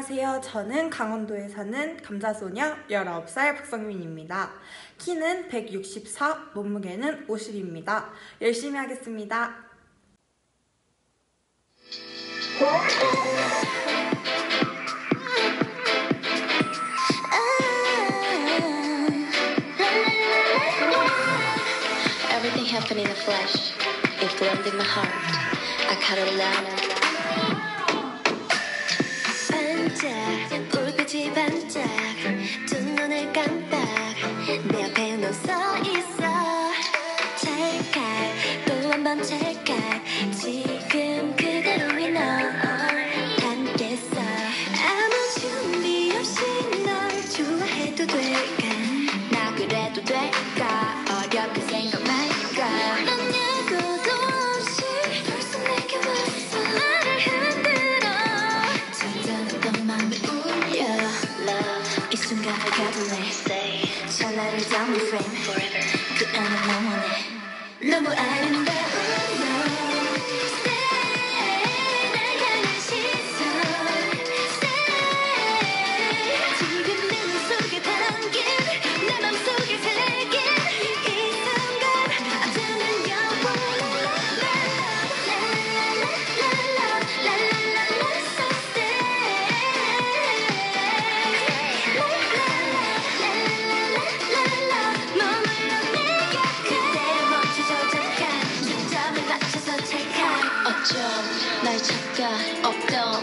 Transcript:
안녕하세요. 저는 강원도에 사는 감자소녀 19살 박성민입니다. 키는 164, 몸무게는 50입니다. 열심히 하겠습니다. Everything happened in a flash. It flamed in my heart. I cut it loud. 반짝, 불빛이 반짝. 두 눈을 깜빡. 내 앞에 너 서 있어. 찰칵, 또 한 번 찰칵. 지금 그대로의 너 닮겠어. 아무 준비 없이 널 좋아해도 될까? 나 그래도 될까? 어렵게 생각 말까? 넌 예고도 없이 벌써 내게 왔어. 나를 흔들어. 잠잠했던 맘을 울려. Love, 이 순간을 가둘래. 찰나를 담은 frame. Forever. 그 안에 영원해. 너무 아름다워.